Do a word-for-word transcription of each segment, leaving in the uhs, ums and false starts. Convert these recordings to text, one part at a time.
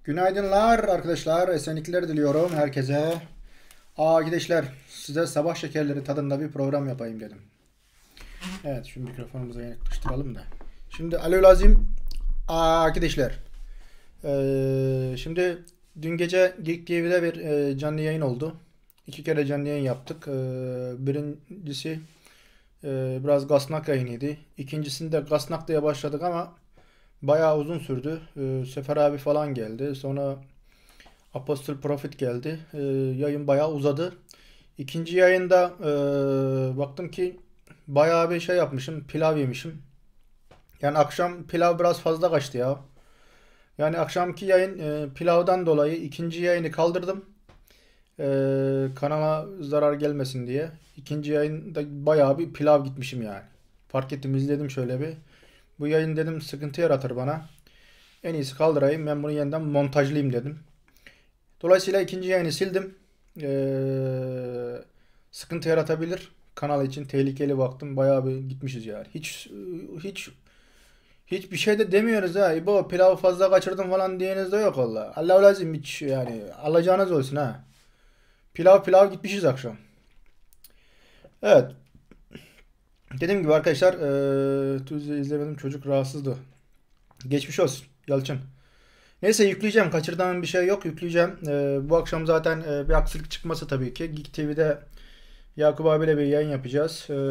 Günaydınlar arkadaşlar. Esenlikler diliyorum herkese. Aa arkadaşlar size sabah şekerleri tadında bir program yapayım dedim. Evet şu mikrofonumuza yaklaştıralım da. Şimdi alevlazim aa arkadaşlar. Ee, şimdi dün gece Geek T V'de bir e, canlı yayın oldu. İki kere canlı yayın yaptık. Ee, birincisi e, biraz Gasnak yayınıydı. İkincisinde Gasnak diye başladık ama bayağı uzun sürdü. Ee, Sefer abi falan geldi. Sonra Apostle Profit geldi. Ee, yayın bayağı uzadı. İkinci yayında e, baktım ki bayağı bir şey yapmışım. Pilav yemişim. Yani akşam pilav biraz fazla kaçtı ya. Yani akşamki yayın e, pilavdan dolayı ikinci yayını kaldırdım. Ee, kanala zarar gelmesin diye. İkinci yayında bayağı bir pilav gitmişim yani. Fark ettim, izledim şöyle bir. Bu yayın dedim sıkıntı yaratır bana. En iyisi kaldırayım, ben bunu yeniden montajlayayım dedim. Dolayısıyla ikinci yayını sildim. Ee, sıkıntı yaratabilir. Kanal için tehlikeli baktım. Bayağı bir gitmişiz yani. Hiç hiç hiçbir şey de demiyoruz ha. Bu pilavı fazla kaçırdım falan diyeniz de yok valla. Allah lazım hiç yani. Alacağınız olsun ha. Pilav pilav gitmişiz akşam. Evet. Dediğim gibi arkadaşlar ee, Tuesday izlemedim. Çocuk rahatsızdı. Geçmiş olsun Yalçın. Neyse yükleyeceğim. Kaçırdığım bir şey yok. Yükleyeceğim. Ee, bu akşam zaten e, bir aksilik çıkması tabii ki. Geek T V'de Yakup abiyle bir yayın yapacağız. Ee,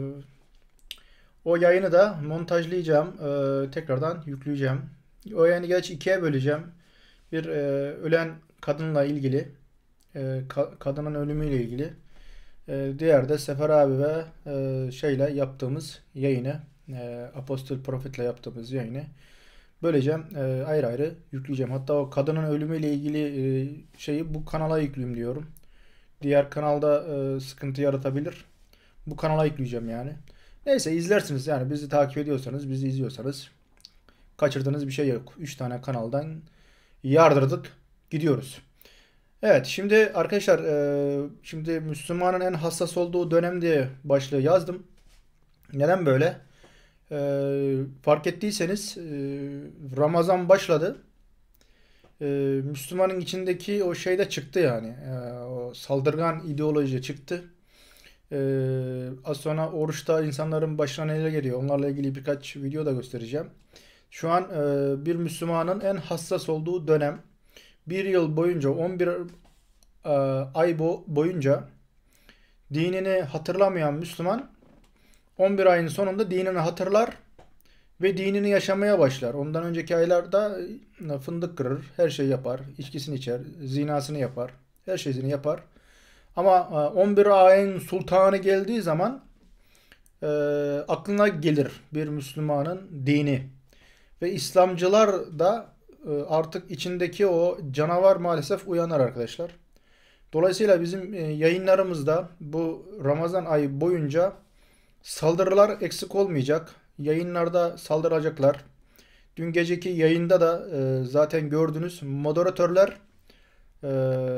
o yayını da montajlayacağım. Ee, tekrardan yükleyeceğim. O yayını gerçi ikiye böleceğim. Bir e, ölen kadınla ilgili, e, ka- kadının ölümüyle ilgili. E, diğer de Sefer abi ve e, şeyle yaptığımız yayını, e, Apostle Prophet'le yaptığımız yayını böleceğim. E, ayrı ayrı yükleyeceğim. Hatta o kadının ölümüyle ilgili e, şeyi bu kanala yükleyeyim diyorum. Diğer kanalda e, sıkıntı yaratabilir. Bu kanala yükleyeceğim yani. Neyse izlersiniz yani, bizi takip ediyorsanız, bizi izliyorsanız kaçırdığınız bir şey yok. Üç tane kanaldan yardırdık gidiyoruz. Evet şimdi arkadaşlar e, şimdi Müslümanın en hassas olduğu dönem diye başlığı yazdım. Neden böyle? E, fark ettiyseniz e, Ramazan başladı. E, Müslümanın içindeki o şey de çıktı yani. E, o saldırgan ideoloji çıktı. Ee, az sonra oruçta insanların başına neler geliyor, onlarla ilgili birkaç video da göstereceğim. Şu an e, bir Müslümanın en hassas olduğu dönem. Bir yıl boyunca, on bir e, ay bo- boyunca dinini hatırlamayan Müslüman on bir ayın sonunda dinini hatırlar ve dinini yaşamaya başlar. Ondan önceki aylarda e, fındık kırır, her şey yapar, içkisini içer, zinasını yapar, her şeyini yapar. Ama e, on bir ayın sultanı geldiği zaman e, aklına gelir bir Müslümanın dini. Ve İslamcılar da e, artık içindeki o canavar maalesef uyanır arkadaşlar. Dolayısıyla bizim e, yayınlarımızda bu Ramazan ayı boyunca saldırılar eksik olmayacak. Yayınlarda saldıracaklar. Dün geceki yayında da e, zaten gördünüz, moderatörler e,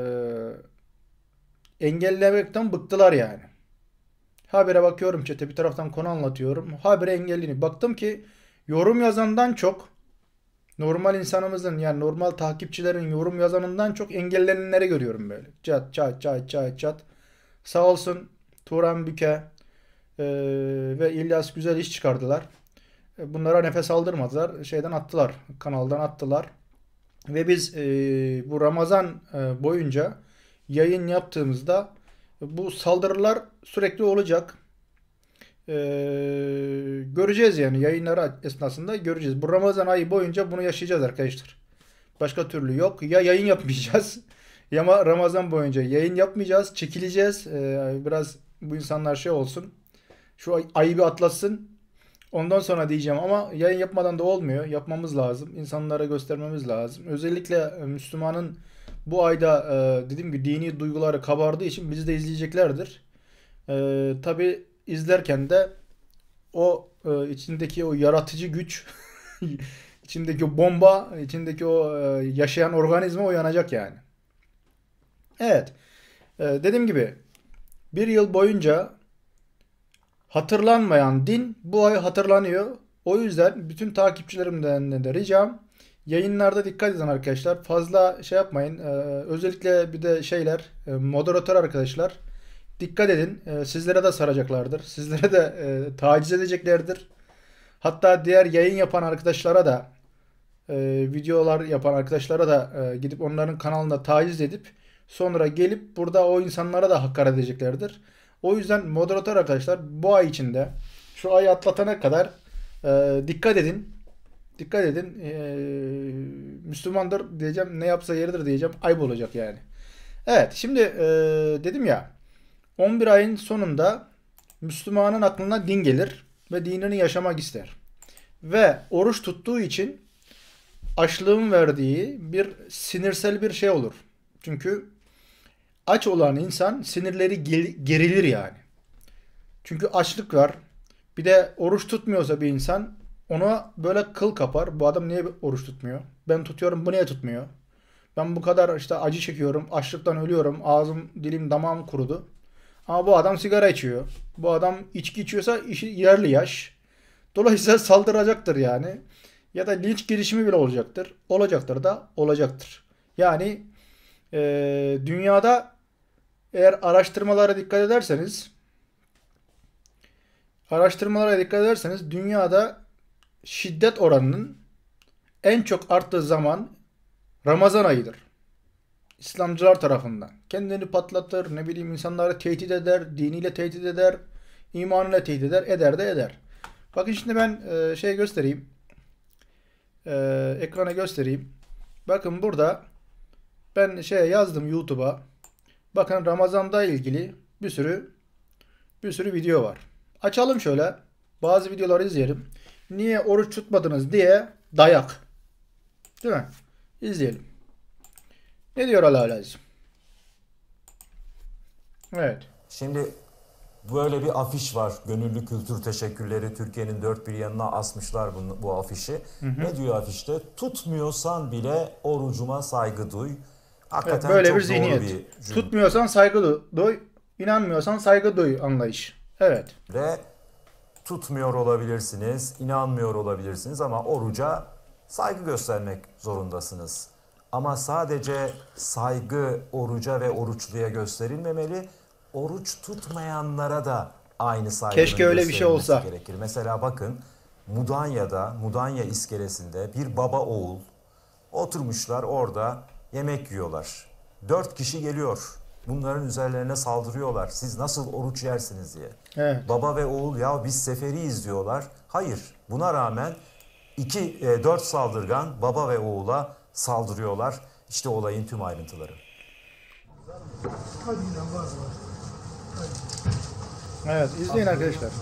engellemekten bıktılar yani. Habire bakıyorum, çete bir taraftan konu anlatıyorum. Habire engellini. Baktım ki yorum yazandan çok, normal insanımızın yani normal takipçilerin yorum yazanından çok engellenenleri görüyorum böyle. Çat çat çat çat çat. Sağ olsun Turan Büke e, ve İlyas güzel iş çıkardılar. E, bunlara nefes aldırmadılar. Şeyden attılar. Kanaldan attılar. Ve biz e, bu Ramazan e, boyunca yayın yaptığımızda bu saldırılar sürekli olacak. Ee, göreceğiz yani, yayınları esnasında göreceğiz. Bu Ramazan ayı boyunca bunu yaşayacağız arkadaşlar. Başka türlü yok. Ya yayın yapmayacağız ya ama Ramazan boyunca yayın yapmayacağız. Çekileceğiz. Ee, biraz bu insanlar şey olsun. Şu ay- ayı bir atlatsın. Ondan sonra diyeceğim ama yayın yapmadan da olmuyor. Yapmamız lazım. İnsanlara göstermemiz lazım. Özellikle e, Müslümanın bu ayda e, dediğim gibi dini duyguları kabardığı için bizi de izleyeceklerdir. Ee, tabii izlerken de o e, içindeki o yaratıcı güç, içindeki o bomba, içindeki o e, yaşayan organizma uyanacak yani. Evet, e, dediğim gibi bir yıl boyunca hatırlanmayan din bu ay hatırlanıyor. O yüzden bütün takipçilerimden de ricam Yayınlarda dikkat edin arkadaşlar. Fazla şey yapmayın. Ee, özellikle bir de şeyler, e, moderatör arkadaşlar. Dikkat edin. Ee, sizlere de saracaklardır. Sizlere de e, taciz edeceklerdir. Hatta diğer yayın yapan arkadaşlara da e, videolar yapan arkadaşlara da e, gidip onların kanalında taciz edip sonra gelip burada o insanlara da hakaret edeceklerdir. O yüzden moderatör arkadaşlar bu ay içinde şu ayı atlatana kadar e, dikkat edin. Dikkat edin. E, Müslümandır diyeceğim. Ne yapsa yeridir diyeceğim. Ayıp olacak yani. Evet. Şimdi e, dedim ya on bir ayın sonunda Müslümanın aklına din gelir ve dinini yaşamak ister. Ve oruç tuttuğu için açlığın verdiği bir sinirsel bir şey olur. Çünkü aç olan insan sinirleri gerilir yani. Çünkü açlık var. Bir de oruç tutmuyorsa bir insan ona böyle kıl kapar. Bu adam niye oruç tutmuyor? Ben tutuyorum, bu niye tutmuyor? Ben bu kadar işte acı çekiyorum, açlıktan ölüyorum, ağzım, dilim, damağım kurudu. Ama bu adam sigara içiyor. Bu adam içki içiyorsa işi yerli yaş. Dolayısıyla saldıracaktır yani. Ya da linç girişimi bile olacaktır. Olacaktır da olacaktır. Yani e, dünyada eğer araştırmalara dikkat ederseniz araştırmalara dikkat ederseniz dünyada şiddet oranının en çok arttığı zaman Ramazan ayıdır. İslamcılar tarafından. Kendini patlatır, ne bileyim insanları tehdit eder, diniyle tehdit eder, imanıyla tehdit eder, eder de eder. Bakın şimdi ben e, şey göstereyim. E, ekrana göstereyim. Bakın burada ben şey yazdım YouTube'a. Bakın Ramazan'da ilgili bir sürü bir sürü video var. Açalım şöyle. Bazı videoları izleyelim. Niye oruç tutmadınız diye dayak. Değil mi? İzleyelim. Ne diyor Allah lazım? Evet. Şimdi böyle bir afiş var. Gönüllü kültür teşekkürleri Türkiye'nin dört bir yanına asmışlar bunu, bu afişi. Hı hı. Ne diyor afişte? Tutmuyorsan bile orucuma saygı duy. Hakikaten evet, böyle çok bir zihniyet. Doğru bir cümle. Tutmuyorsan saygı duy, inanmıyorsan saygı duy anlayış. Evet. Ve tutmuyor olabilirsiniz, inanmıyor olabilirsiniz ama oruca saygı göstermek zorundasınız. Ama sadece saygı oruca ve oruçluya gösterilmemeli. Oruç tutmayanlara da aynı saygının Keşke öyle bir şey olsa. Gerekir. Mesela bakın Mudanya'da, Mudanya iskelesinde bir baba oğul oturmuşlar orada yemek yiyorlar. Dört kişi geliyor. Bunların üzerlerine saldırıyorlar. Siz nasıl oruç yersiniz diye. Evet. Baba ve oğul ya biz seferiyiz diyorlar. Hayır. Buna rağmen iki, e, dört saldırgan baba ve oğula saldırıyorlar. İşte olayın tüm ayrıntıları. Evet, izleyin arkadaşlar.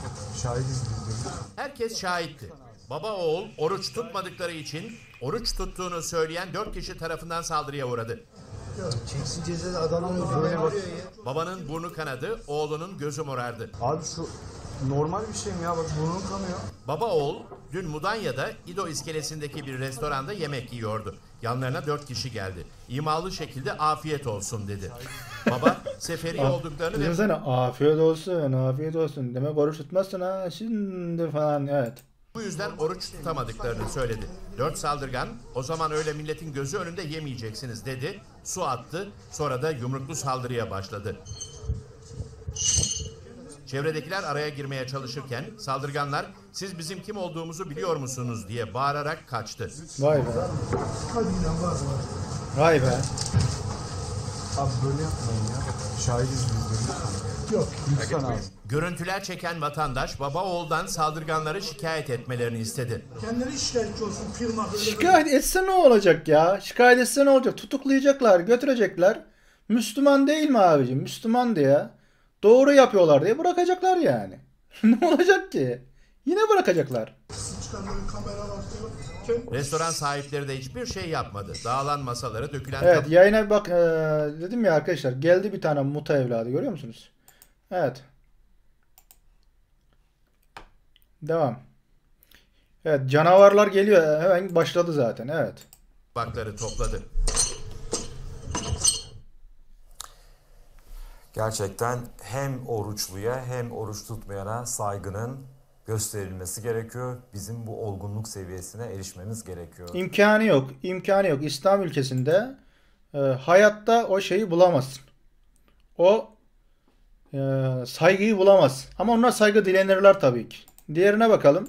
Herkes şahitti. Baba oğul oruç tutmadıkları için oruç tuttuğunu söyleyen dört kişi tarafından saldırıya uğradı. Ya çeksin cezası adamın böyle bak. Babanın burnu kanadı, oğlunun gözü morardı. Abi şu normal bir şey mi ya? Bak burnum kanıyor. Baba oğul dün Mudanya'da İdo iskelesindeki bir restoranda yemek yiyordu. Yanlarına dört kişi geldi. İmalı şekilde afiyet olsun dedi. Baba seferi olduklarını ve Düşünsene afiyet olsun, afiyet olsun. Demek oruç tutmazsın ha şimdi falan, evet. bu yüzden oruç tutamadıklarını söyledi. Dört saldırgan o zaman öyle milletin gözü önünde yemeyeceksiniz dedi. Su attı, sonra da yumruklu saldırıya başladı. Çevredekiler araya girmeye çalışırken saldırganlar siz bizim kim olduğumuzu biliyor musunuz diye bağırarak kaçtı. Vay be. Hadi inan var var. Vay be. Abi böyle yapmayın ya. Şahidiz biz de. Yok lütfen abi. Görüntüler çeken vatandaş baba oğuldan saldırganları şikayet etmelerini istedi. Kendileri şikayetçi olsun firma böyle. Şikayet etse ne olacak ya? Şikayet etse ne olacak? Tutuklayacaklar, götürecekler. Müslüman değil mi abicim? Müslüman diye. Doğru yapıyorlar diye bırakacaklar yani. Ne olacak ki? Yine bırakacaklar. Çıkanların kameralar diyor. Restoran sahipleri de hiçbir şey yapmadı. Dağılan masaları, dökülen Evet, tab- yayına bak, ee, dedim ya arkadaşlar, geldi bir tane muta evladı, görüyor musunuz? Evet. Devam. Evet, canavarlar geliyor. Hemen başladı zaten. Evet. tabakları topladı. Gerçekten hem oruçluya hem oruç tutmayana saygının gösterilmesi gerekiyor. Bizim bu olgunluk seviyesine erişmemiz gerekiyor. İmkanı yok. İmkanı yok. İslam ülkesinde e, hayatta o şeyi bulamazsın. O e, saygıyı bulamaz. Ama onlar saygı dilenirler tabii ki. Diğerine bakalım.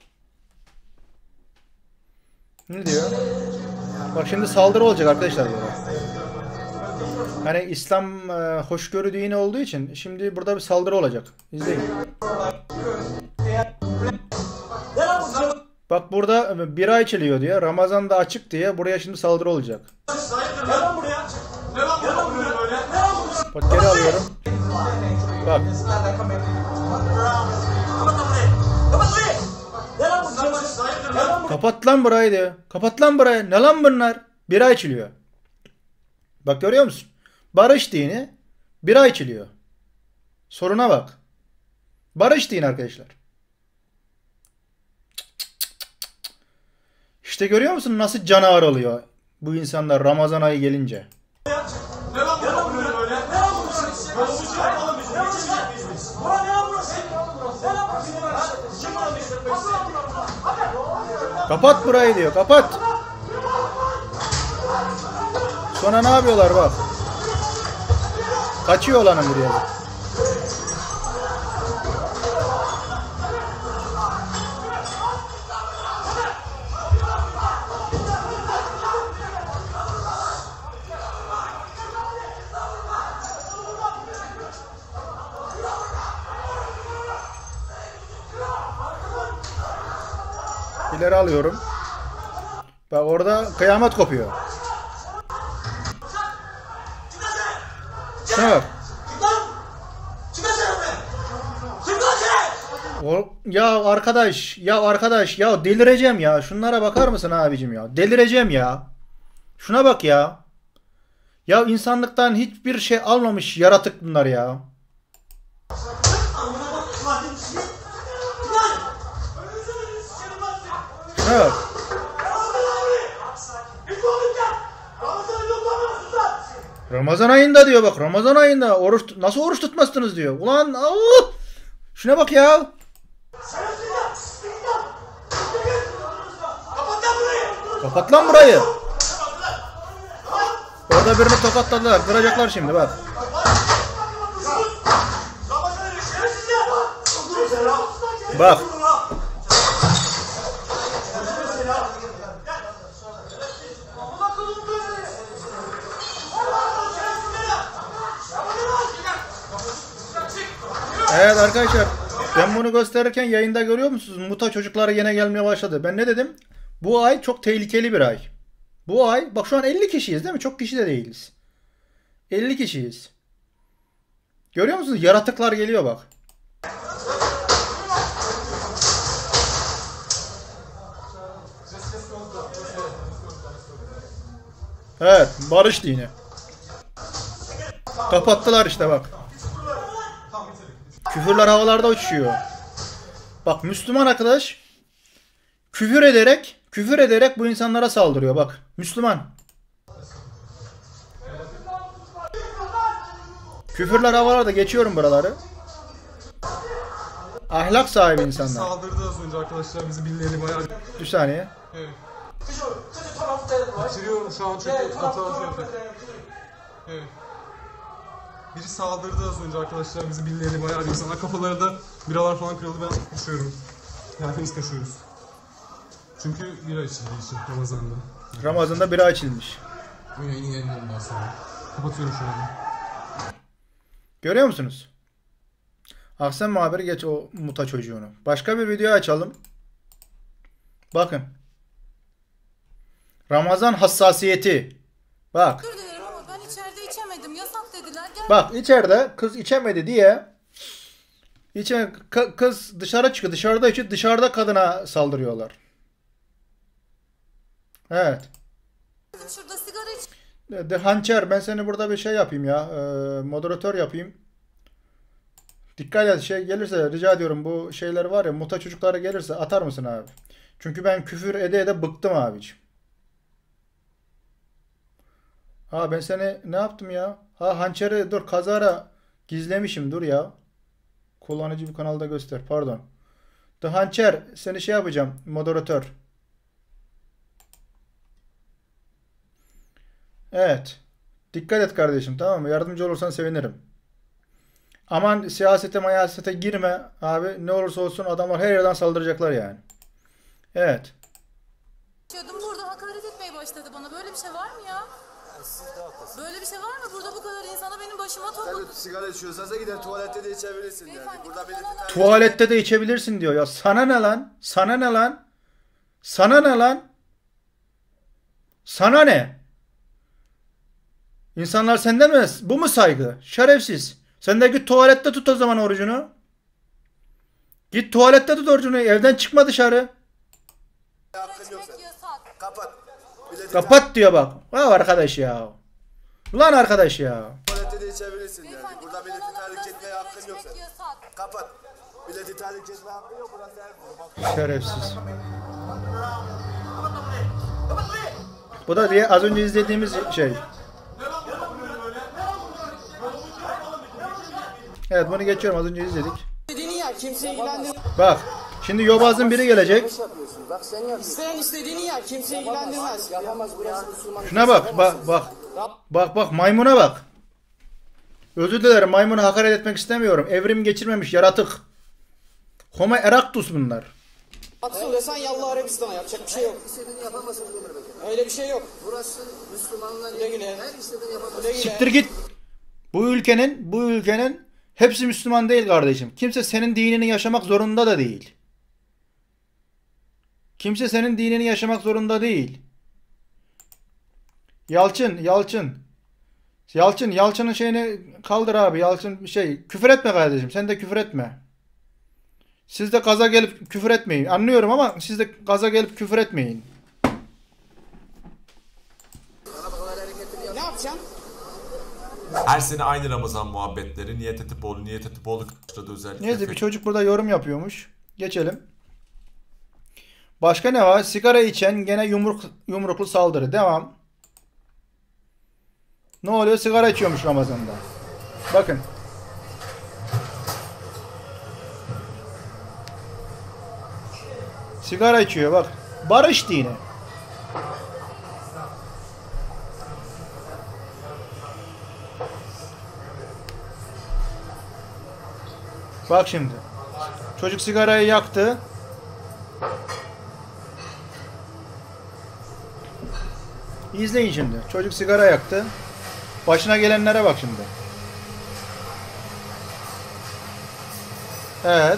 Ne diyor? Bak şimdi saldırı olacak arkadaşlar burada. Hani İslam e, hoşgörü dini olduğu için şimdi burada bir saldırı olacak. İzleyin. Bak burada bira içiliyor diye. Ramazan'da açık diye buraya şimdi saldırı olacak. Bak geri alıyorum. Bak. Kapat lan burayı diyor. Kapat lan burayı. Ne lan bunlar? Bira içiliyor. Bak görüyor musun? Barış dini bira içiliyor. Soruna bak. Barış dini arkadaşlar. İşte görüyor musun nasıl canavar oluyor bu insanlar Ramazan ayı gelince. Kapat burayı diyor. Kapat. Sonra ne yapıyorlar bak. Kaçıyor olanın buraya. İleri alıyorum. Bak orada kıyamet kopuyor. Şuna bak. O, ya arkadaş, ya arkadaş, ya delireceğim ya. Şunlara bakar mısın abicim ya? Delireceğim ya. Şuna bak ya. Ya insanlıktan hiçbir şey almamış yaratık bunlar ya. Şuna bak. Ramazan ayında diyor bak. Ramazan ayında oruç nasıl oruç tutmazsınız diyor. Ulan Allah! Şuna bak ya. Kapat lan burayı. Orada birini tokatladılar. Kıracaklar şimdi bak. Bak. Evet arkadaşlar, ben bunu gösterirken yayında görüyor musunuz? Muta çocukları yine gelmeye başladı. Ben ne dedim? Bu ay çok tehlikeli bir ay. Bu ay, bak şu an elli kişiyiz değil mi? Çok kişi de değiliz. elli kişiyiz. Görüyor musunuz? Yaratıklar geliyor bak. Evet, barış dini. Kapattılar işte bak. Küfürler havalarda uçuşuyor. Bak Müslüman arkadaş küfür ederek, küfür ederek bu insanlara saldırıyor bak. Müslüman. Küfürler havalarda, geçiyorum buraları. Ahlak sahibi insanlar. Saldırdı az önce arkadaşlar, bizi birileri bayağı... Bir saniye. Evet. Kaçırıyorum şu an çünkü hata şey yapıyor. Evet. Biri saldırdı az önce arkadaşlar, bizi birileri bayağı insanlar. Kafalarında biralar falan kırıldı, ben kaçıyorum. Yani hepimiz kaçıyoruz. Çünkü bira içildi işte Ramazan'da. Ramazan'da bira içilmiş. Bu yayını yayınlarından sonra. Kapatıyorum şu anda. Görüyor musunuz? Ahsen muhabiri geç o muta çocuğunu. Başka bir video açalım. Bakın. Ramazan hassasiyeti. Bak. Özür dilerim ama ben içeride içemedim. Yasak dediler. Gel. Bak içeride kız içemedi diye içe, kız dışarı çıkıyor. Dışarıda içi dışarıda kadına saldırıyorlar. Evet. Şurada sigara iç. De hançer, ben seni burada bir şey yapayım ya. E, moderatör yapayım. Dikkat et, şey gelirse rica ediyorum, bu şeyler var ya, muta çocukları gelirse atar mısın abi? Çünkü ben küfür ede ede bıktım abiciğim. Ha ben seni ne yaptım ya? Ha hançeri dur kazara gizlemişim, dur ya. Kullanıcı bir kanalda göster, pardon. The Hançer seni şey yapacağım. Moderatör. Evet. Dikkat et kardeşim, tamam mı? Yardımcı olursan sevinirim. Aman siyasete mayasete girme abi. Ne olursa olsun adamlar her yerden saldıracaklar yani. Evet. içiyordum. Burada hakaret etmeye başladı bana. Böyle bir şey var mı ya? Böyle bir şey var mı? Burada bu kadar insana benim başıma topladı. Tabii sigara içiyorsan da gider tuvalette de içebilirsin yani. Beyefendi, Burada kapalı belirti alan- Tuvalette de içebilirsin diyor ya. Sana ne lan? Sana ne lan? Sana ne lan? Sana ne? İnsanlar senden mi? Bu mu saygı? Şerefsiz. Sen de git tuvalette tut o zaman orucunu. Git tuvalette tut orucunu. Evden çıkma dışarı. hakkın yok İçmek senin. yasak. Kapat. Milleti Kapat diyor bak. Ha arkadaş ya. Ulan arkadaş ya. tuvalette de içebilirsin yani. Beyefendi, Burada kapalı milleti tahrik alanda etmeye sigara hakkın yok içmek senin. yasak. Kapat. Milleti tahrik etmeye hakkın yok. Burası her bak. Şerefsiz. Bu da diye az önce izlediğimiz şey. Evet, bunu geçiyorum, az önce izledik. İstediğini yer, kimse ilgilendirmez. Bak şimdi yobazın biri gelecek. Bak sen yap. İsteyen istediğini yer, kimse ilgilendirmez. Yapamaz burası Müslüman. Şuna bak bak bak. Bak bak maymuna bak. Özür dilerim, maymunu hakaret etmek istemiyorum. Evrim geçirmemiş yaratık. Homo erectus bunlar. Atsın desen yallah Arabistan'a, yapacak bir şey yok. İstediğini yapamazsın bu ömür bekle. Öyle bir şey yok. Burası Müslümanlar Güle güle. her istediğini yapamaz. Güle güle. Siktir git. Bu ülkenin bu ülkenin hepsi Müslüman değil kardeşim. Kimse senin dinini yaşamak zorunda da değil. Kimse senin dinini yaşamak zorunda değil. Yalçın, Yalçın. Yalçın, Yalçın'ın şeyini kaldır abi. Yalçın şey, küfür etme kardeşim. Sen de küfür etme. Siz de gaza gelip küfür etmeyin. Anlıyorum ama siz de gaza gelip küfür etmeyin. Ne yapacaksın? Her sene aynı Ramazan muhabbetleri. Niyet Etipoğlu, Niyet Etipoğlu başladı özellikle. Neyse, bir çocuk burada yorum yapıyormuş. Geçelim. Başka ne var? Sigara içen gene yumruk yumruklu saldırı. Devam. Ne oluyor? Sigara içiyormuş Ramazan'da. Bakın. Sigara içiyor bak. Barış dini. Bak şimdi. Çocuk sigarayı yaktı. İzleyin şimdi. Çocuk sigara yaktı. Başına gelenlere bak şimdi. Evet.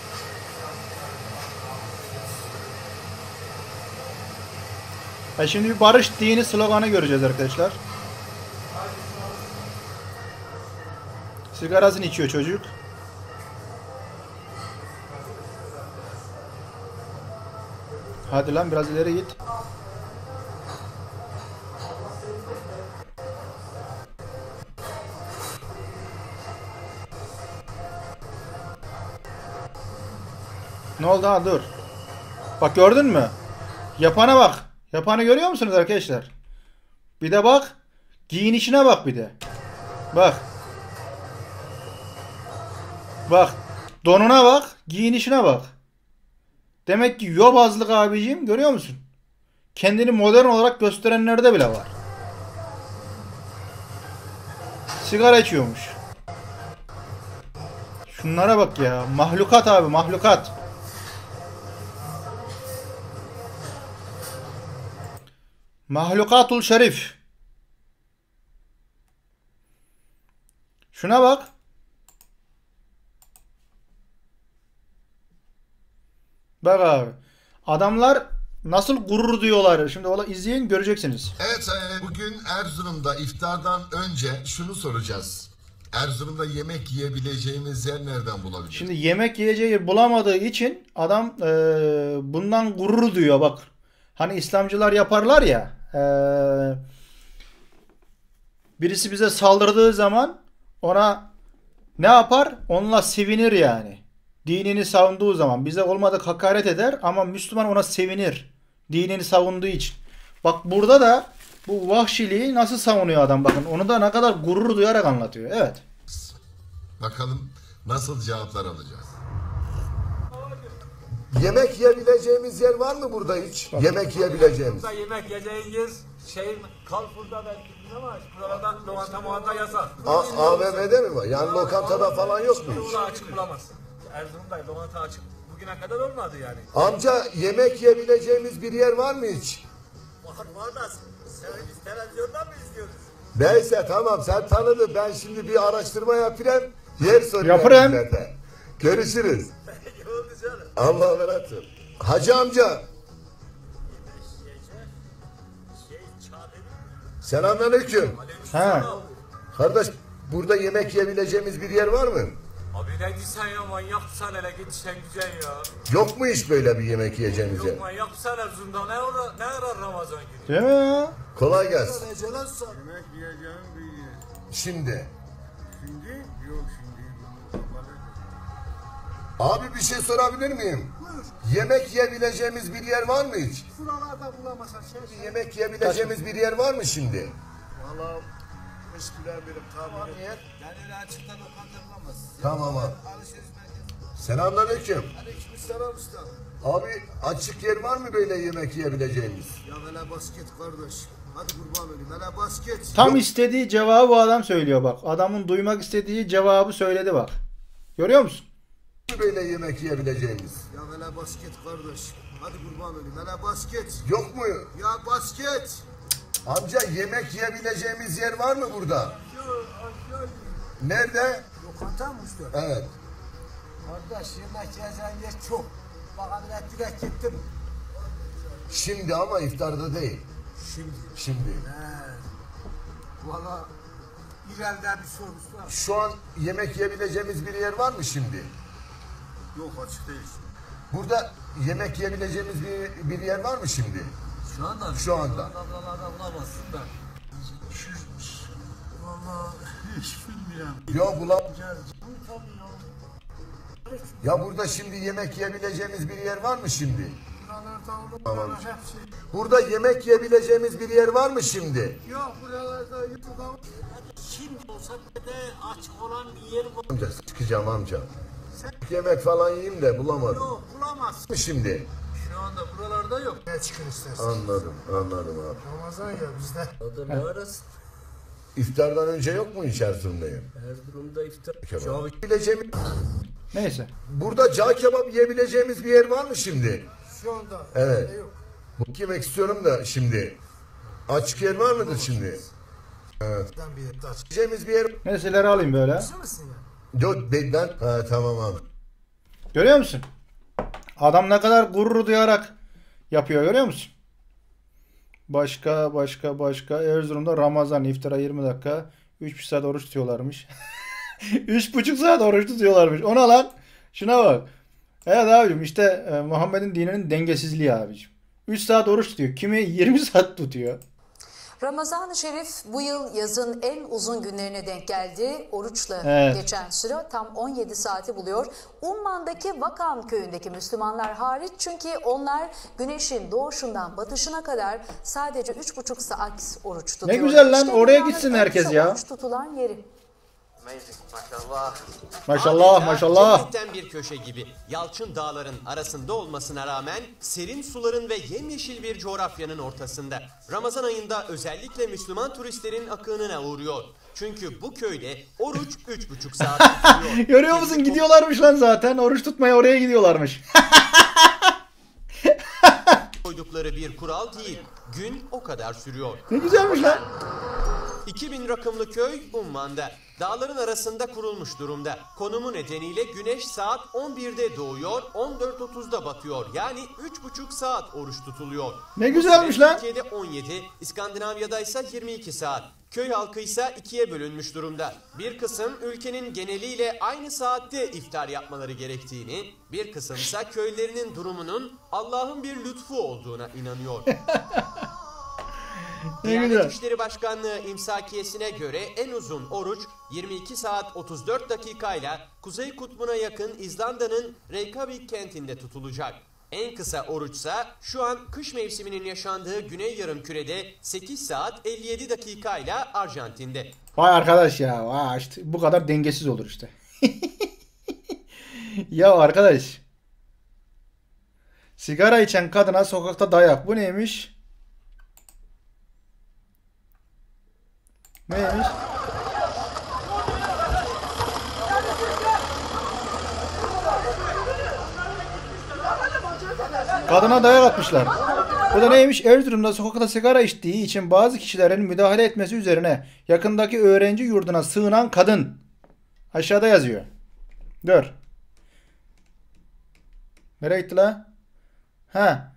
Ha, şimdi bir barış dini sloganı göreceğiz arkadaşlar. Sigarasını içiyor çocuk. Hadi lan biraz ileri git. Ne oldu, ha dur. Bak gördün mü? Yapana bak. Yapanı görüyor musunuz arkadaşlar? Bir de bak. Giyinişine bak bir de. Bak. Bak. Donuna bak. Giyinişine bak. Demek ki yobazlık abicim, görüyor musun? Kendini modern olarak gösterenlerde bile var. Sigara içiyormuş. Şunlara bak ya. Mahlukat abi, mahlukat. Mahlukatul şerif. Şuna bak. Bak abi. Adamlar nasıl gurur duyuyorlar. Şimdi ola izleyin, göreceksiniz. Evet, e, bugün Erzurum'da iftardan önce şunu soracağız. Erzurum'da yemek yiyebileceğimiz yer nereden bulabiliriz? Şimdi yemek yiyeceği bulamadığı için adam e, bundan gurur duyuyor bak. Hani İslamcılar yaparlar ya. E, birisi bize saldırdığı zaman ona ne yapar? Onunla sevinir yani. Dinini savunduğu zaman bize olmadık hakaret eder ama Müslüman ona sevinir. Dinini savunduğu için. Bak burada da bu vahşiliği nasıl savunuyor adam, bakın. Onu da ne kadar gurur duyarak anlatıyor. Evet. Bakalım nasıl cevaplar alacağız. Yemek yiyebileceğimiz yer var mı burada hiç? Yemek yiyebileceğimiz. Burada yemek yiyeceğiniz şey Carrefour'da belki ama buralardan lokanta muhatta yasak. A VM'de mi var? Yani lokantada falan yok mu hiç? Burada açık bulamazsın. Erzurum'da lokanta açık. Bugüne kadar olmadı yani. Amca yemek yiyebileceğimiz bir yer var mı hiç? Var var da biz televizyondan mı izliyoruz? Neyse tamam sen tanıdın. Ben şimdi bir araştırma yapayım. Yer soruyorum. Yaparım. Millete. Görüşürüz. Oldu canım. Allah'a emanet ol. Hacı amca. Selamünaleyküm. He. Kardeş burada yemek yiyebileceğimiz bir yer var mı? Abi ne diyorsun ya manyak mısın hele git sen güzel ya. Yok mu hiç böyle bir yemek yiyeceğimiz yer? Yok manyak mısın Erzurum'da ne ara, ne arar Ramazan günü? Değil mi ya? Kolay gelsin. Yemek yiyeceğim bir yer. Şimdi. Şimdi? Yok şimdi. Abi bir şey sorabilir miyim? Yemek yiyebileceğimiz bir yer var mı hiç? Buralarda bulamazsan şey. Yemek yiyebileceğimiz bir yer var mı şimdi? Valla hiç bilemiyorum tahmin et. Yani öyle açıkta lokanta bulamazsın. Tamam abi. Alışveriş merkezi. Selamünaleyküm. Aleykümselam usta. Abi açık yer var mı böyle yemek yiyebileceğimiz? Ya hele basket kardeş. Hadi kurban olayım. Hele basket. Tam istediği cevabı bu adam söylüyor bak. Adamın duymak istediği cevabı söyledi bak. Görüyor musun? Böyle yemek yiyebileceğimiz. Ya hele basket kardeş. Hadi kurban olayım. Hele basket. Yok mu? Ya basket. Amca yemek yiyebileceğimiz yer var mı burada? Nerede? Lokanta mı usta? Evet. Kardeş yemek yiyeceğin yer çok. Bak hani direkt gittim. Şimdi ama iftarda değil. Şimdi. Şimdi. He. Valla ileride bir soru usta. Şu an yemek yiyebileceğimiz bir yer var mı şimdi? Yok açık değil. Burada yemek yiyebileceğimiz bir, bir yer var mı şimdi? Şu anda Şu anda. Ablalarda bulamazsın da. Valla hiç bilmiyorum. Ya bulam. Ya burada şimdi yemek yiyebileceğimiz bir yer var mı şimdi? Buralarda olur. Tamam. Buralar hepsi. Burada yemek yiyebileceğimiz bir yer var mı şimdi? Yok buralarda yok. Şimdi olsa da açık olan bir yer var. Amca çıkacağım amca. Yemek falan yiyeyim de bulamadım. Yok bulamazsın. Şimdi. Şu anda buralarda yok. Ne çıkın istersen. Anladım, anladım abi. Ramazan ya bizde. O da ne arası? İftardan önce yok mu hiç Erzurum'dayım? Erzurum'da iftar. Kebap. Yiyebileceğimiz- Neyse. Burada cağ kebap yiyebileceğimiz bir yer var mı şimdi? Şu anda Evet. yok. Bu yemek istiyorum da şimdi. Açık yer var mıdır şimdi? Evet. Ben bir iftar. Yiyeceğimiz bir yer. Meseleleri alayım böyle. Nasıl mısın ya? Yok ben. ben- Ha tamam abi. Görüyor musun? Adam ne kadar gurur duyarak yapıyor, görüyor musun? Başka başka başka Erzurum'da Ramazan iftara yirmi dakika üç buçuk saat oruç tutuyorlarmış. üç buçuk saat oruç tutuyorlarmış. Ona lan. Şuna bak. Evet abicim işte e, Muhammed'in dininin dengesizliği abicim. üç saat oruç tutuyor. Kimi yirmi saat tutuyor. Ramazan-ı Şerif bu yıl yazın en uzun günlerine denk geldi. Oruçla Evet. geçen süre tam on yedi saati buluyor. Umman'daki Vakan köyündeki Müslümanlar hariç, çünkü onlar güneşin doğuşundan batışına kadar sadece üç buçuk saat oruç tutuyor. Ne güzel lan, İşte oraya dünyanın gitsin en herkes kısa ya. Oruç tutulan yeri. Maşallah. Maşallah Adeta maşallah. cennetten bir köşe gibi. Yalçın dağların arasında olmasına rağmen serin suların ve yemyeşil bir coğrafyanın ortasında. Ramazan ayında özellikle Müslüman turistlerin akınına uğruyor. Çünkü bu köyde oruç üç buçuk saat tutuyor. Görüyor musun? Gidiyorlarmış lan zaten. Oruç tutmaya oraya gidiyorlarmış. Koydukları bir kural değil. Gün o kadar sürüyor. Ne güzelmiş lan. iki bin rakımlı köy Umman'da. Dağların arasında kurulmuş durumda. Konumu nedeniyle güneş saat on birde doğuyor, on dört otuzda batıyor. Yani üç buçuk saat oruç tutuluyor. Ne güzelmiş lan. Türkiye'de on yedi, İskandinavya'da ise yirmi iki saat. Köy halkı ise ikiye bölünmüş durumda. Bir kısım ülkenin geneliyle aynı saatte iftar yapmaları gerektiğini, bir kısım ise köylerinin durumunun Allah'ın bir lütfu olduğuna inanıyor. Ne Diyanet güzel. İşleri Başkanlığı imsakiyesine göre en uzun oruç yirmi iki saat otuz dört dakikayla Kuzey Kutbu'na yakın İzlanda'nın Reykjavik kentinde tutulacak. En kısa oruçsa şu an kış mevsiminin yaşandığı Güney Yarımküre'de sekiz saat elli yedi dakikayla Arjantin'de. Vay arkadaş ya. Vay işte bu kadar dengesiz olur işte. Ya arkadaş. Sigara içen kadına sokakta dayak. Bu neymiş? Neymiş? Kadına dayak atmışlar. Bu da neymiş? Erzurum'da sokakta sigara içtiği için bazı kişilerin müdahale etmesi üzerine yakındaki öğrenci yurduna sığınan kadın. Aşağıda yazıyor. Dur. Nereye gitti la? Ha.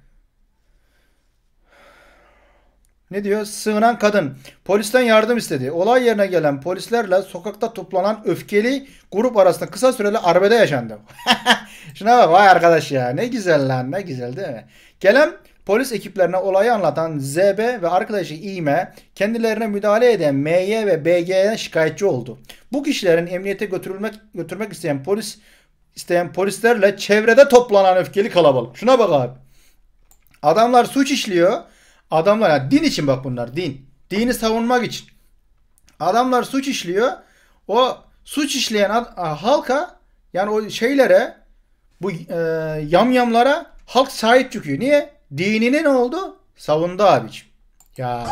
Ne diyor? Sığınan kadın polisten yardım istedi. Olay yerine gelen polislerle sokakta toplanan öfkeli grup arasında kısa süreli arbede yaşandı. Şuna bak, vay arkadaş ya. Ne güzel lan, ne güzel değil mi? Gelen polis ekiplerine olayı anlatan Z B ve arkadaşı İme kendilerine müdahale eden M Y ve B G'ye şikayetçi oldu. Bu kişilerin emniyete götürülmek götürmek isteyen polis isteyen polislerle çevrede toplanan öfkeli kalabalık. Şuna bak abi. Adamlar suç işliyor. Adamlar, yani din için bak bunlar, din. Dini savunmak için. Adamlar suç işliyor. O suç işleyen ad, halka, yani o şeylere, bu e, yamyamlara halk sahip çıkıyor. Niye? Dinini ne oldu? Savundu abiciğim. Ya.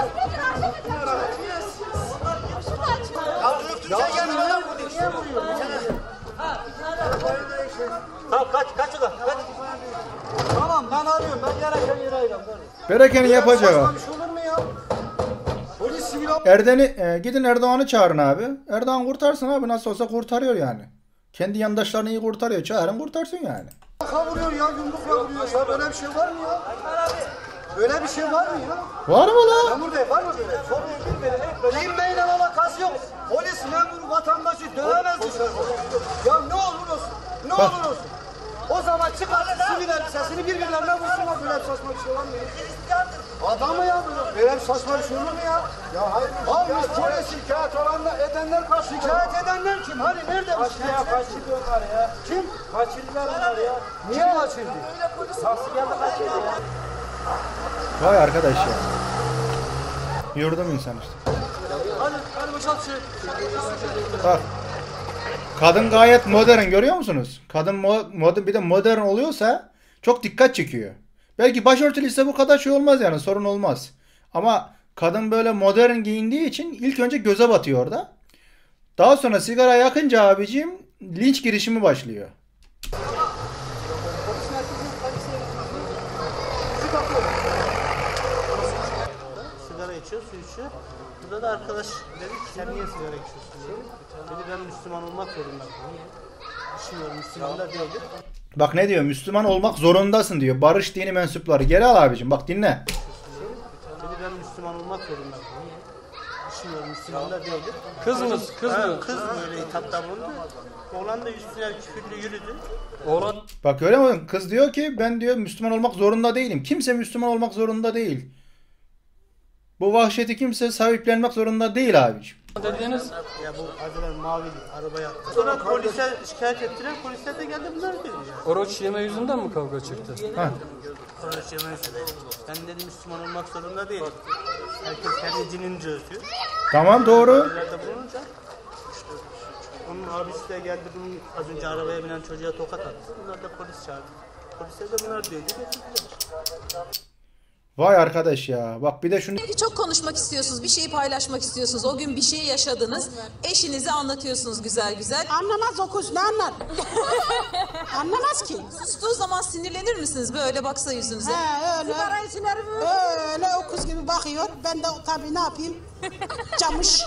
Tamam kaç kaç ulan kaç. Tamam ben arıyorum, ben gereken yere arıyorum. Berekeni yapacağı. Bir şey olur mu ya? Polis sivil. Erden'i e, gidin Erdoğan'ı çağırın abi. Erdoğan kurtarsın abi, nasıl olsa kurtarıyor yani. Kendi yandaşlarını iyi kurtarıyor. Çağırın kurtarsın yani. Kavuruyor ya, yumrukla vuruyor ya. Böyle bir şey var mı ya? Böyle bir şey var mı ya? Var mı lan? Memur Bey var mı böyle? Soruyu bilmedi. Bilmeyle alakası yok. Polis memuru vatandaşı dövemez dışarıda. Ya ne olur olsun. Ne Bak. olur olsun. O zaman çıkar sivil elbisesini birbirlerine vursunlar. Böyle bir saçma bir şey var mı ya? Adamı ya böyle. Böyle bir saçma bir şey olur mu ya? Ya hayır. Abi polis şikayet olanlar edenler kaç şikayet edenler kim? Hani nerede bu şikayet? Kaçırıyorlar ya. Kim? Kaçırdılar onlar ya. Niye kaçırdı? Saksı geldi kaçırdı ya. Vay arkadaş ya. Yordum insan işte. Hadi, hadi boşalt şey. Bak. Kadın gayet modern, görüyor musunuz? Kadın mo mod bir de modern oluyorsa çok dikkat çekiyor. Belki başörtülüyse bu kadar şey olmaz yani, sorun olmaz. Ama kadın böyle modern giyindiği için ilk önce göze batıyor orada. Daha sonra sigara yakınca abiciğim linç girişimi başlıyor. Sigara içiyor, su içiyor. Burada da arkadaş dedi ki sen niye sigara içiyorsun dedi. Dedi ben Müslüman olmak zorundayım. İçmiyorum, Müslüman da değilim. Bak ne diyor? Müslüman olmak zorundasın diyor. Barış dini mensupları. Geri al abicim. Bak dinle. Dedi ben Müslüman olmak zorundayım. İçmiyorum, Müslüman da değilim. Kız mı? Kız mı? Kız böyle hitapta bulundu. Oğlan da üstüne küfürlü yürüdü. Oğlan. Bak öyle mi? Kız diyor ki ben diyor Müslüman olmak zorunda değilim. Kimse Müslüman olmak zorunda değil. Bu vahşeti kimse sahiplenmek zorunda değil abiciğim. Dediğiniz ya bu acılar mavi araba yaptı. Sonra polise şikayet ettiler. Polisler de geldi bunlar dedi. Oruç yeme yüzünden mi kavga çıktı? Ha. Oruç yeme yüzünden. Ben dedim Müslüman olmak zorunda değil. Herkes kendi dinini çözüyor. Tamam, doğru. Nerede bulunca onun abisi de geldi, bunun az önce arabaya binen çocuğa tokat attı. Bunlar da polis çağırdı. Polisler de bunlar diyor. Vay arkadaş ya. Bak bir de şunu... Belki çok konuşmak istiyorsunuz, bir şeyi paylaşmak istiyorsunuz. O gün bir şey yaşadınız, eşinize anlatıyorsunuz güzel güzel. Anlamaz o kız, ne anlar? Anlamaz ki. Sustuğu zaman sinirlenir misiniz? Böyle baksa yüzünüze. He öyle. Öyle o kız gibi bakıyor. Ben de tabii ne yapayım? Camış.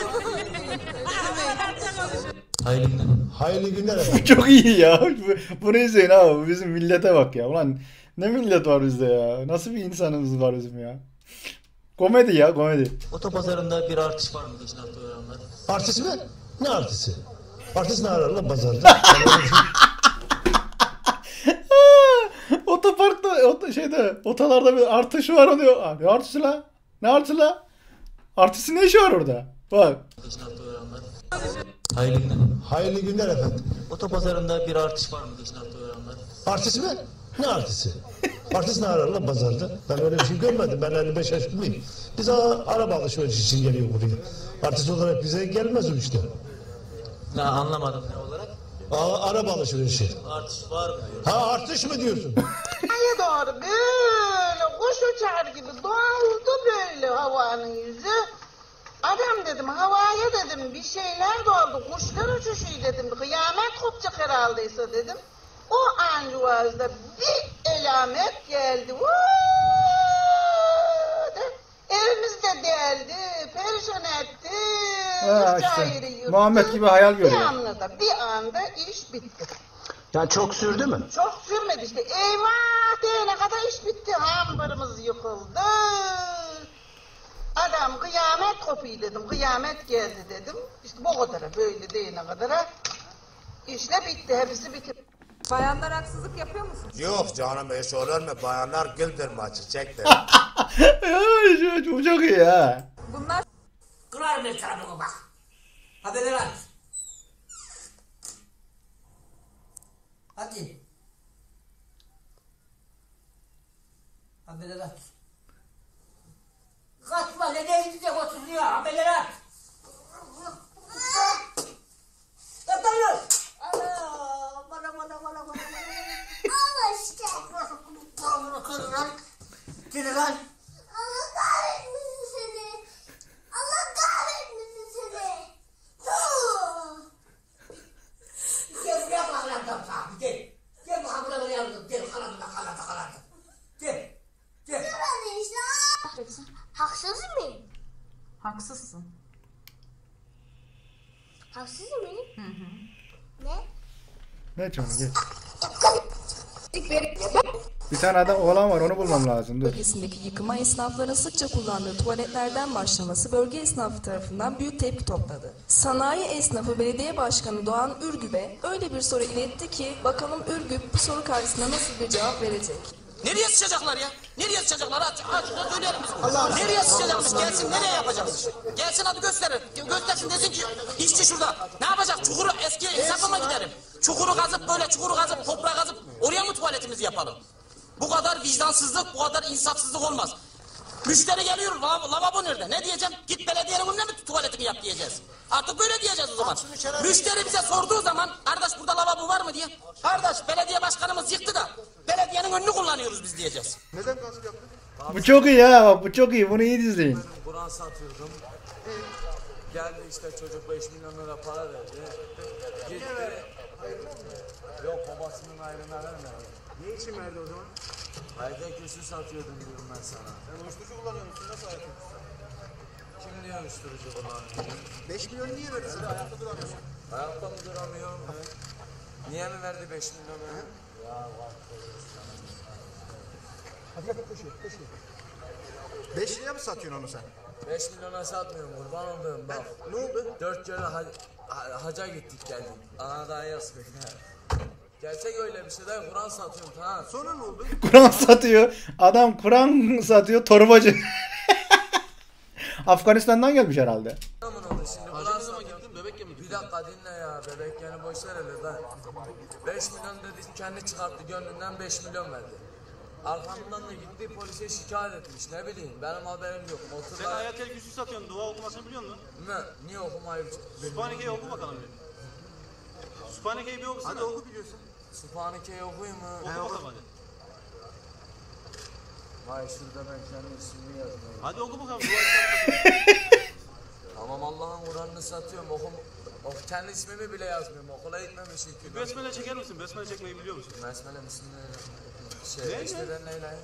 Hayırlı günler. Hayırlı günler efendim. Çok iyi ya. Bunu izleyin abi. Bizim millete bak ya. Ulan ne millet var bizde ya. Nasıl bir insanımız var bizim ya. Komedi ya, komedi. Otopazarında bir artış var mı geçen hafta oranlar? Artış mı? Ne artışı? Artış ne arar lan pazarda? Otoparkta, ot şeyde, otolarda bir artış var diyor. Ne artışı la? Ne artışı la? Artışı ne işi var orada? Bak. Geçen hafta oranlar. Hayırlı günler. Hayırlı günler efendim. Otopazarında bir artış var mı geçen hafta oranlar? Artış mı? Ne artışı? Artış ne arar lan pazarda? Ben öyle bir şey görmedim. Ben elli beş yaşındayım. Biz araba alışveriş için geliyor buraya. Artış olarak bize gelmez o işte. Ne anlamadım ne olarak? Aa, araba alışverişi. Artış var mı diyorsun? Ha artış mı diyorsun? Aya doğru böyle kuş uçar gibi doldu böyle havanın yüzü. Adam dedim havaya dedim bir şeyler doldu, kuşlar uçuşuyor dedim, kıyamet kopacak herhaldeyse dedim. O ancuvazda bir elamet geldi. Vuuu! Evimizde deldi, perişan etti. Ha, işte. Muhammed gibi hayal görüyor. Bir anda, bir anda iş bitti. Ya çok sürdü mü? Çok sürmedi işte. Eyvah diyene kadar iş bitti. Hamburumuz yıkıldı. Adam kıyamet kopuyor dedim. Kıyamet geldi dedim. İşte bu kadar böyle diyene kadar işle bitti. Hepsi bitti. Bayanlar haksızlık yapıyor musun? Yok canım hiç olur mu? Bayanlar güldür maçı çektir. Bu çok iyi ya. Bunlar... Kırar bir tarafına bak. Hadi lan. Hadi. Hadi lan. Kaçma ne değilse oturuyor. Hadi lan. Yapalım. Allah. Bana bana bana bana. Allah işte. Bana kırın lan. Kırın lan. Allah kahretmesin seni. Allah kahretmesin seni. Gel buraya bak lan tamam gel. Gel bak buraya buraya gel kaladı da kaladı kaladı. Gel. Gel. Ne ben işte? Haksız mıyım? Haksızsın. Haksız mıyım? Hı hı. Ne? Ne canım gel. Bir tane adam oğlan var onu bulmam lazım. Dur. Bölgesindeki yıkıma esnafların sıkça kullandığı tuvaletlerden başlaması bölge esnafı tarafından büyük tepki topladı. Sanayi esnafı belediye başkanı Doğan Ürgüp'e öyle bir soru iletti ki bakalım Ürgüp bu soru karşısında nasıl bir cevap verecek? Nereye sıçacaklar ya? Nereye sıçacaklar? Aç, aç, söyleyelim biz. Allah nereye sıçacakmış? Gelsin, nereye yapacağız? Gelsin hadi gösterin. Göstersin desin ki, işçi şurada. Ne yapacak? Çukuru eski hesafa mı giderim? Çukuru kazıp böyle, çukuru kazıp, toprağı kazıp, oraya mı tuvaletimizi yapalım? Bu kadar vicdansızlık, bu kadar insafsızlık olmaz. Müşteri geliyor, lav lavabo nerede? Ne diyeceğim? Git belediyenin önüne mi tuvaletini yap diyeceğiz. Artık böyle diyeceğiz o zaman. Müşteri bize sorduğu zaman, kardeş burada lavabo var mı diye. Kardeş belediye başkanımız yıktı da, belediyenin önünü kullanıyoruz biz diyeceğiz. Neden gansız yaptın? Bu çok iyi ya bak bu çok iyi bunu iyi izleyin. Kur'an satıyordum. Geldi işte çocuk beş milyon lira para verdi. Gitti. Yok babasının ayrına vermedi. Ne için verdi o zaman? Ayda küsü satıyordum diyorum ben sana. Sen uyuşturucu kullanıyor musun? Nasıl ayakta tutuyorsun? Kim diyor uyuşturucu kullanıyor? beş milyon niye verdi? Sen ayakta duramıyorsun. Ayakta mı duramıyorum? Evet. Niye mi verdi beş milyonu? Ya var. Hadi gel koşuyor, koşuyor. beş liraya mı satıyorsun onu sen? beş milyona satmıyorum kurban olduğum bak. Ne oldu? dört kere ha ha haca gittik geldik. Ana daha yazmıyor. Gerçek öyle bir şey değil. Kur'an satıyorum tamam. Sonra ne oldu? Kur'an satıyor. Adam Kur'an satıyor torbacı. Afganistan'dan gelmiş herhalde. Tamam oldu şimdi Kur'an satıyorum. Bir dakika dinle ya. Bebek yani boş ver hele lan. beş milyon dedi kendi çıkarttı gönlünden beş milyon verdi. Arkamdan da gitti polise şikayet etmiş ne bileyim benim haberim yok. Motorla... Sen Ayatel Kürsü satıyorsun, dua okumasını biliyor musun? Ne? Niye okumayı Sübhaneke'yi oku bakalım bir. Sübhaneke'yi bir okusana. Hadi oku biliyorsun. Sübhaneke'yi okuyayım mı? Oku bakalım hadi. Vay şurada ben kendi ismimi yazmayayım. Hadi oku bakalım. Tamam Allah'ın Kur'an'ını satıyorum okum. O kendi ismimi bile yazmıyorum. Okula gitmemiş ilk gün. Besmele çeker misin? Besmele çekmeyi biliyor musun? Besmele misin? Şey, eşleden neyle?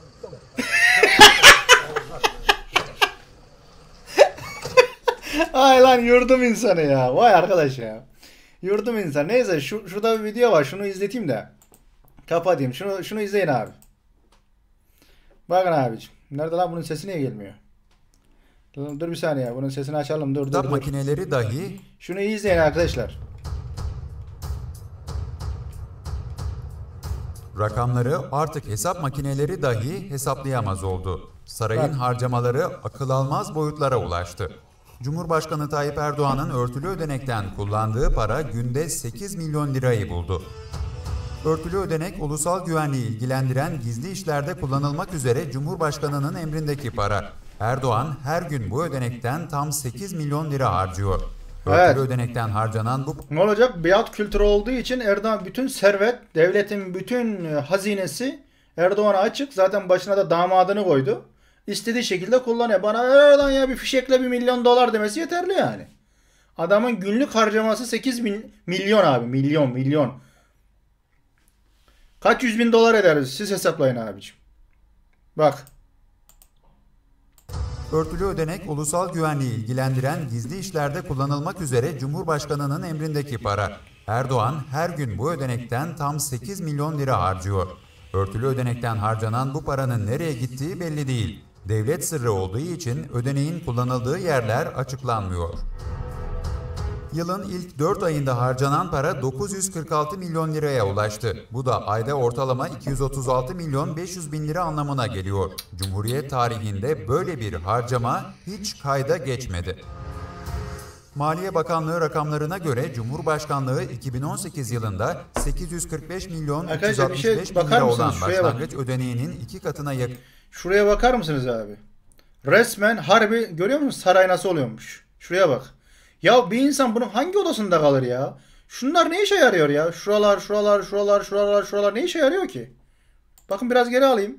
Ay lan yurdum insanı ya. Vay arkadaş ya. Yurdum insan. Neyse şu şurada bir video var. Şunu izleteyim de. Kapatayım. Şunu şunu izleyin abi. Bakın abiciğim. Nerede lan bunun sesi niye gelmiyor? Dur bir saniye. Bunun sesini açalım. Dur dur dur. Makineleri dahi. Şunu iyi izleyin arkadaşlar. Rakamları artık hesap makineleri dahi hesaplayamaz oldu. Sarayın harcamaları akıl almaz boyutlara ulaştı. Cumhurbaşkanı Tayyip Erdoğan'ın örtülü ödenekten kullandığı para günde sekiz milyon lirayı buldu. Örtülü ödenek ulusal güvenliği ilgilendiren gizli işlerde kullanılmak üzere Cumhurbaşkanı'nın emrindeki para. Erdoğan her gün bu ödenekten tam sekiz milyon lira harcıyor. Örtülü Evet. ödenekten harcanan bu... Ne olacak? Biat kültürü olduğu için Erdoğan bütün servet, devletin bütün hazinesi Erdoğan'a açık. Zaten başına da damadını koydu. İstediği şekilde kullanıyor. Bana Erdoğan ya bir fişekle bir milyon dolar demesi yeterli yani. Adamın günlük harcaması sekiz bin, milyon abi. Milyon milyon. Kaç yüz bin dolar ederiz? Siz hesaplayın abicim. Bak. Örtülü ödenek ulusal güvenliği ilgilendiren gizli işlerde kullanılmak üzere Cumhurbaşkanı'nın emrindeki para. Erdoğan her gün bu ödenekten tam sekiz milyon lira harcıyor. Örtülü ödenekten harcanan bu paranın nereye gittiği belli değil. Devlet sırrı olduğu için ödeneğin kullanıldığı yerler açıklanmıyor. Yılın ilk dört ayında harcanan para dokuz yüz kırk altı milyon liraya ulaştı. Bu da ayda ortalama iki yüz otuz altı milyon beş yüz bin lira anlamına geliyor. Cumhuriyet tarihinde böyle bir harcama hiç kayda geçmedi. Maliye Bakanlığı rakamlarına göre Cumhurbaşkanlığı iki bin on sekiz yılında sekiz yüz kırk beş milyon üç yüz altmış beş bin lira olan başlangıç ödeneğinin iki katına yakın. Şuraya bakar mısınız abi? Resmen harbi görüyor musunuz saray nasıl oluyormuş? Şuraya bak. Ya bir insan bunun hangi odasında kalır ya? Şunlar ne işe yarıyor ya? Şuralar, şuralar, şuralar, şuralar, şuralar ne işe yarıyor ki? Bakın biraz geri alayım.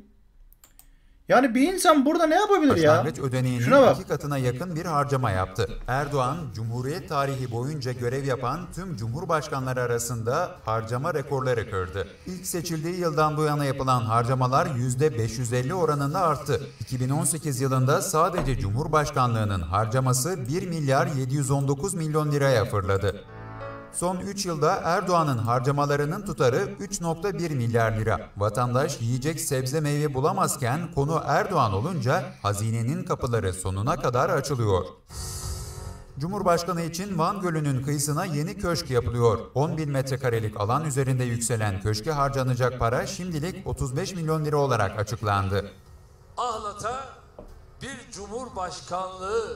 Yani bir insan burada ne yapabilir ya? Başlangıç ödeneğinin iki katına yakın bir harcama yaptı. Erdoğan, Cumhuriyet tarihi boyunca görev yapan tüm cumhurbaşkanları arasında harcama rekorları kırdı. İlk seçildiği yıldan bu yana yapılan harcamalar yüzde beş yüz elli oranında arttı. iki bin on sekiz yılında sadece Cumhurbaşkanlığının harcaması bir milyar yedi yüz on dokuz milyon liraya fırladı. Son üç yılda Erdoğan'ın harcamalarının tutarı üç nokta bir milyar lira. Vatandaş yiyecek sebze meyve bulamazken konu Erdoğan olunca hazinenin kapıları sonuna kadar açılıyor. Cumhurbaşkanı için Van Gölü'nün kıyısına yeni köşk yapılıyor. on bin metrekarelik alan üzerinde yükselen köşke harcanacak para şimdilik otuz beş milyon lira olarak açıklandı. Ahlat'a bir cumhurbaşkanlığı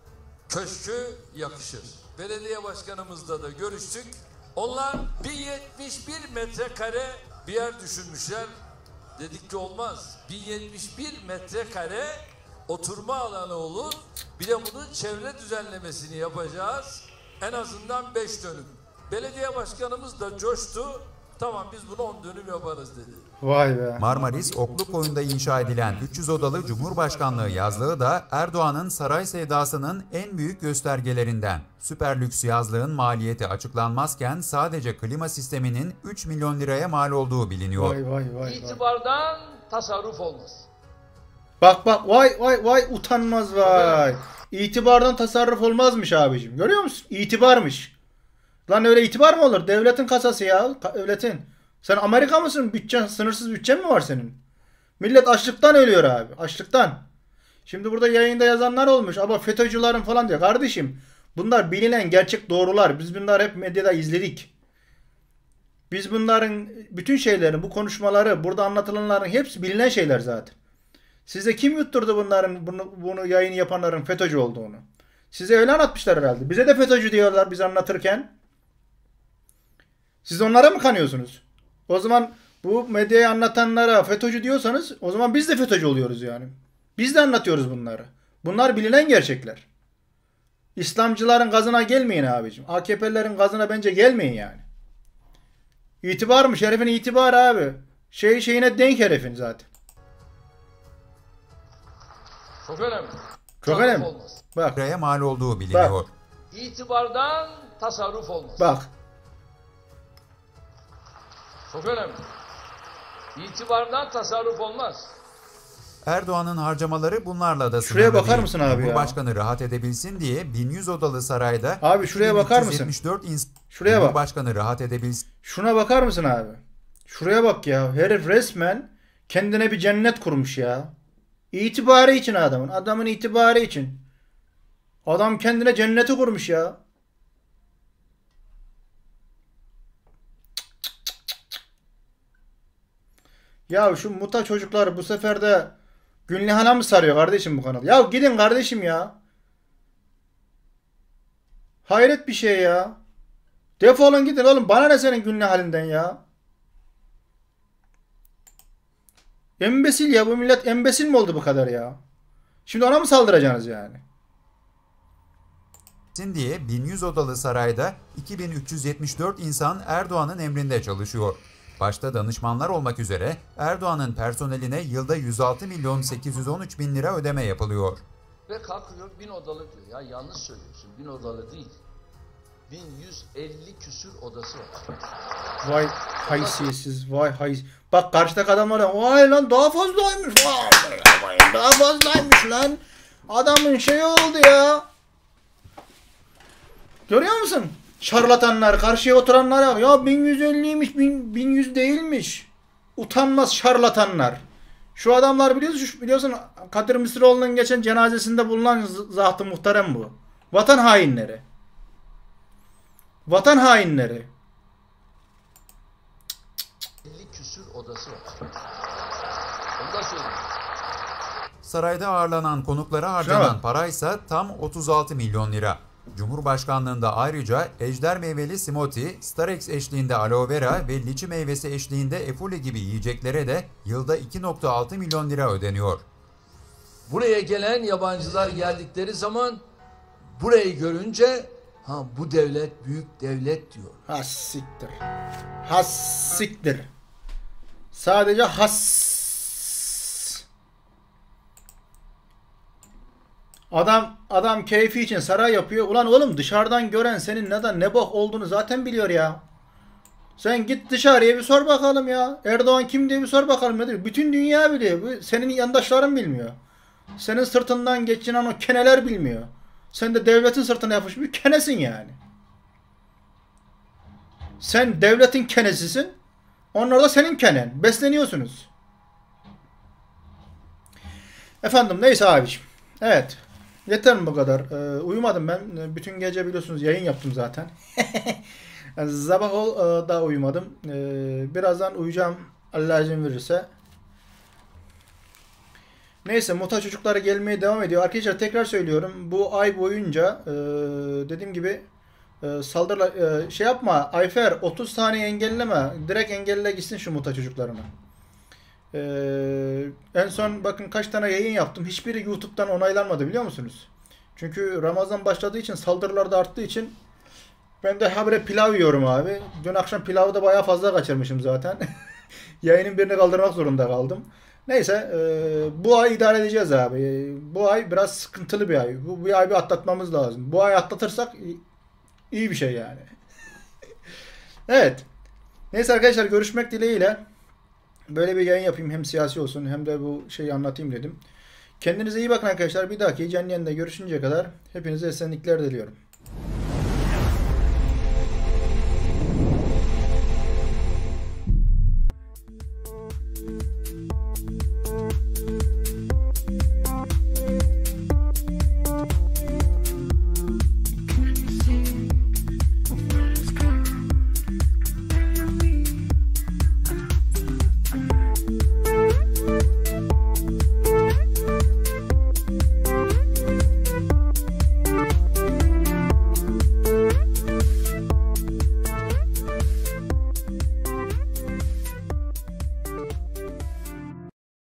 köşkü yakışır. Belediye başkanımızla da görüştük. Onlar bin yetmiş bir metrekare bir yer düşünmüşler. Dedik ki olmaz. bin yetmiş bir metrekare oturma alanı olur. Bir de bunun çevre düzenlemesini yapacağız. En azından beş dönüm. Belediye başkanımız da coştu. Tamam biz bunu on dönüm yaparız dedi. Vay be. Marmaris Oklukkoyun'da inşa edilen üç yüz odalı Cumhurbaşkanlığı yazlığı da Erdoğan'ın saray sevdasının en büyük göstergelerinden. Süper lüks yazlığın maliyeti açıklanmazken sadece klima sisteminin üç milyon liraya mal olduğu biliniyor. Vay vay vay. İtibardan tasarruf olmaz. Bak bak vay vay vay utanmaz vay. İtibardan tasarruf olmazmış abicim. Görüyor musun? İtibarmış. Lan öyle itibar mı olur? Devletin kasası ya. Devletin. Sen Amerika mısın? Bütçen, sınırsız bütçen mi var senin? Millet açlıktan ölüyor abi. Açlıktan. Şimdi burada yayında yazanlar olmuş. Ama FETÖ'cülerin falan diyor. Kardeşim bunlar bilinen gerçek doğrular. Biz bunları hep medyada izledik. Biz bunların bütün şeylerini, bu konuşmaları, burada anlatılanların hepsi bilinen şeyler zaten. Size kim yutturdu bunların, bunu, bunu yayın yapanların FETÖ'cü olduğunu? Size öyle anlatmışlar herhalde. Bize de FETÖ'cü diyorlar biz anlatırken. Siz onlara mı kanıyorsunuz? O zaman bu medyayı anlatanlara FETÖ'cü diyorsanız o zaman biz de FETÖ'cü oluyoruz yani. Biz de anlatıyoruz bunları. Bunlar bilinen gerçekler. İslamcıların gazına gelmeyin abicim. A K P'lilerin gazına bence gelmeyin yani. İtibar mı? Şerefin itibarı abi. Şey şeyine denk herifin zaten. Çok önemli. Çok önemli. Bak. Liraya mal olduğu biliniyor. Bak. İtibardan tasarruf olmaz. Bak. Çok önemli. İtibardan tasarruf olmaz. Erdoğan'ın harcamaları bunlarla da sınırlı Şuraya bakar değil. mısın abi ya? Cumhurbaşkanı rahat edebilsin diye bin yüz odalı sarayda abi şuraya bakar mısın? Şuraya bak. Cumhurbaşkanı rahat edebilsin. Şuna bakar mısın abi? Şuraya bak ya. Herif resmen kendine bir cennet kurmuş ya. İtibarı için adamın. Adamın itibarı için. Adam kendine cenneti kurmuş ya. Ya şu muta çocuklar bu sefer de Günlihan'a mı sarıyor kardeşim bu kanal? Ya gidin kardeşim ya. Hayret bir şey ya. Defolun gidin oğlum. Bana ne senin Günlihan'ından ya. Embesil ya. Bu millet embesil mi oldu bu kadar ya? Şimdi ona mı saldıracaksınız yani? diye bin yüz odalı sarayda iki bin üç yüz yetmiş dört insan Erdoğan'ın emrinde çalışıyor. Başta danışmanlar olmak üzere Erdoğan'ın personeline yılda yüz altı milyon sekiz yüz on üç bin lira ödeme yapılıyor. Ve kalkıyor bin odalı diyor. Ya yanlış söylüyorsun. Bin odalı değil. bin yüz elli küsür odası var. Vay haysiyetsiz, vay haysiz. Bak karşıdaki adamlar da vay lan daha fazlaymış. Vay, vay, daha fazlaymış lan. Adamın şey oldu ya. Görüyor musun? Şarlatanlar, karşıya oturanlar ya bin yüz elliymiş, bin yüz değilmiş. Utanmaz şarlatanlar. Şu adamlar biliyorsun, biliyorsun Kadir Mısıroğlu'nun geçen cenazesinde bulunan zat-ı muhterem bu. Vatan hainleri. Vatan hainleri. elli küsür odası var. Onu da söyleyeyim. Sarayda ağırlanan konuklara harcanan paraysa tam otuz altı milyon lira. Cumhurbaşkanlığında ayrıca ejder meyveli smoothie, Starex eşliğinde aloe vera ve liçi meyvesi eşliğinde efuli gibi yiyeceklere de yılda iki nokta altı milyon lira ödeniyor. Buraya gelen yabancılar geldikleri zaman burayı görünce ha bu devlet büyük devlet diyor. Ha siktir. Ha siktir. Sadece has. Adam adam keyfi için saray yapıyor. Ulan oğlum dışarıdan gören senin neden ne bok olduğunu zaten biliyor ya. Sen git dışarıya bir sor bakalım ya. Erdoğan kim diye bir sor bakalım ne diyor. Bütün dünya biliyor. Senin yandaşların bilmiyor. Senin sırtından geçinen o keneler bilmiyor. Sen de devletin sırtına yapmış bir kenesin yani. Sen devletin kenesisin. Onlar da senin kenen. Besleniyorsunuz. Efendim neyse abiciğim. Evet. Yeter mi bu kadar? Ee, uyumadım ben. Bütün gece biliyorsunuz yayın yaptım zaten. Sabah ol e, da uyumadım. Ee, birazdan uyuyacağım. Allah izin verirse. Neyse muta çocukları gelmeye devam ediyor. Arkadaşlar tekrar söylüyorum. Bu ay boyunca e, dediğim gibi e, saldırla e, şey yapma. Ayfer otuz tane engelleme. Direkt engelle gitsin şu muta çocuklarını. Ee, en son bakın kaç tane yayın yaptım. Hiçbiri YouTube'dan onaylanmadı biliyor musunuz? Çünkü Ramazan başladığı için saldırılar da arttığı için ben de habire pilav yiyorum abi. Dün akşam pilavı da bayağı fazla kaçırmışım zaten. Yayının birini kaldırmak zorunda kaldım. Neyse e, bu ay idare edeceğiz abi. Bu ay biraz sıkıntılı bir ay. Bu, bu ay bir atlatmamız lazım. Bu ay atlatırsak iyi bir şey yani. Evet. Neyse arkadaşlar görüşmek dileğiyle. Böyle bir yayın yapayım hem siyasi olsun hem de bu şeyi anlatayım dedim. Kendinize iyi bakın arkadaşlar. Bir dahaki canlı yayında görüşünceye kadar hepinize esenlikler diliyorum.